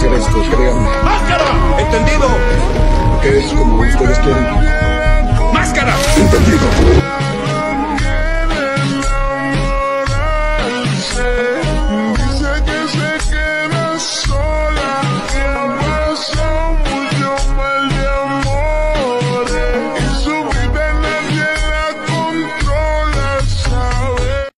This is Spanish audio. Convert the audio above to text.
hacer esto, créanme. ¡Máscara! ¿Entendido? Que es como ustedes quieren. ¡Máscara! Entendido.